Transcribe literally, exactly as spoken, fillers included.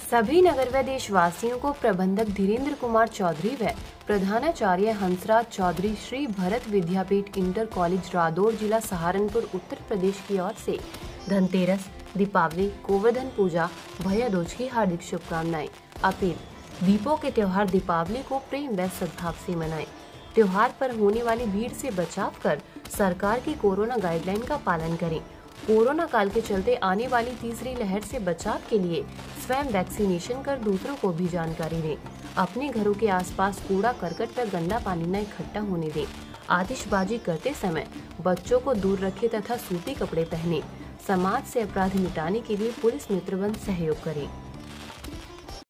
सभी नगर व देशवासियों को प्रबंधक धीरेन्द्र कुमार चौधरी व प्रधानाचार्य हंसराज चौधरी श्री भरत विद्यापीठ इंटर कॉलेज रादौर जिला सहारनपुर उत्तर प्रदेश की ओर से धनतेरस, दीपावली, गोवर्धन पूजा, भैया दूज की हार्दिक शुभकामनाएं। अपील: दीपों के त्योहार दीपावली को प्रेम व सद्भाव से मनाएं। त्योहार पर होने वाली भीड़ से बचाव कर सरकार की कोरोना गाइडलाइन का पालन करें। कोरोना काल के चलते आने वाली तीसरी लहर से बचाव के लिए स्वयं वैक्सीनेशन कर दूसरों को भी जानकारी दें। अपने घरों के आसपास कूड़ा करकट व गंदा पानी न इकट्ठा होने दें। आतिशबाजी करते समय बच्चों को दूर रखें तथा सूती कपड़े पहने। समाज से अपराध मिटाने के लिए पुलिस मित्रवत सहयोग करें।